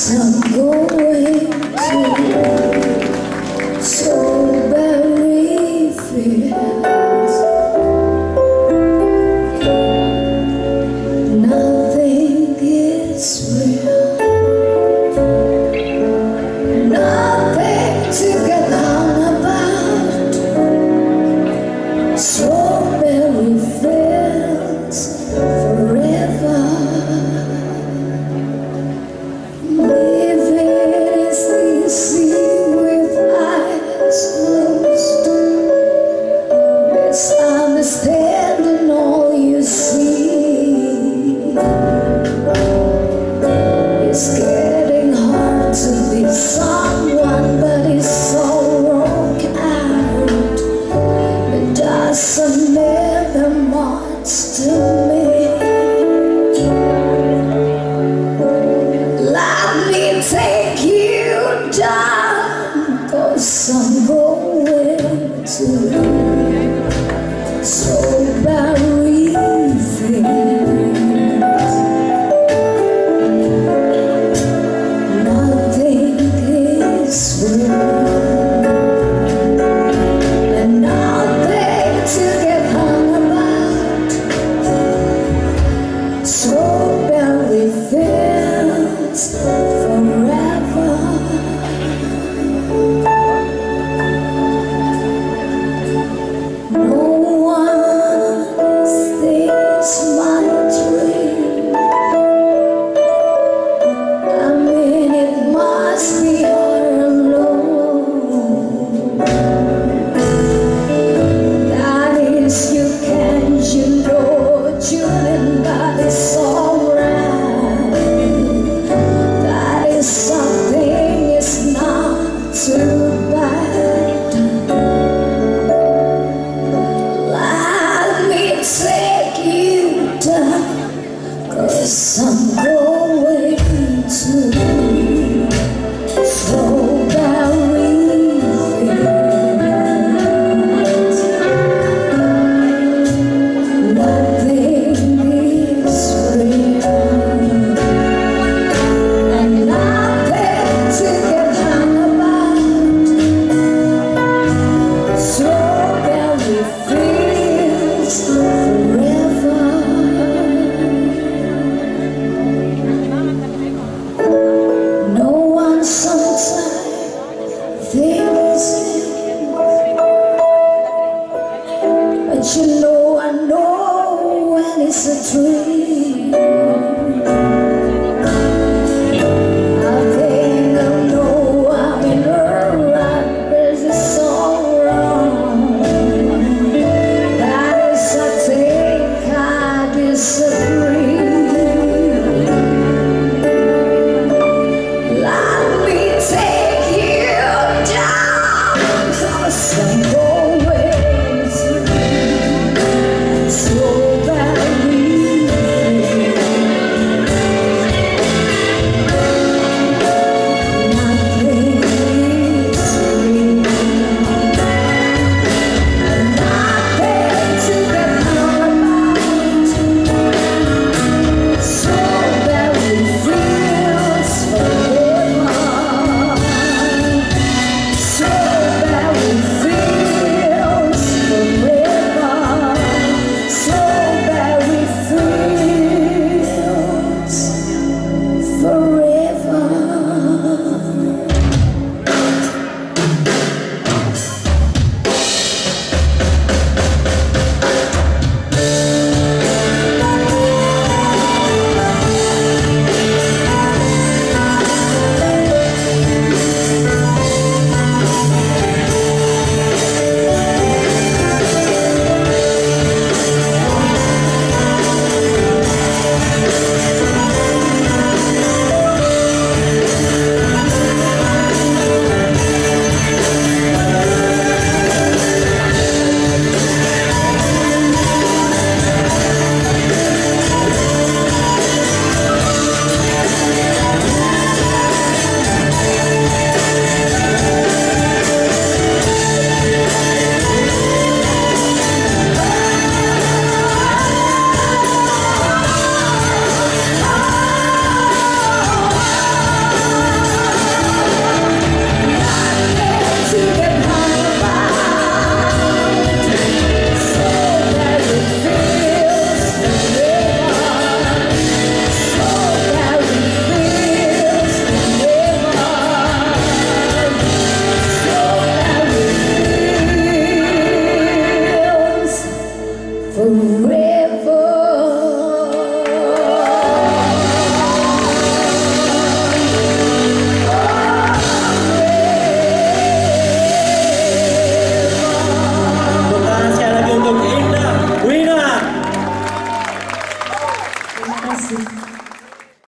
I'm going to strawberry fields. Nothing is real, nothing to get down about. Strawberry fields forever. Misunderstanding all you see. It's getting hard to be someone, but it's so wrong out. It doesn't matter much to me. Let me take you down, 'cause I'm going to strawberry fields. Nothing is real, and nothing to get hung about. Strawberry fields forever. I'm going to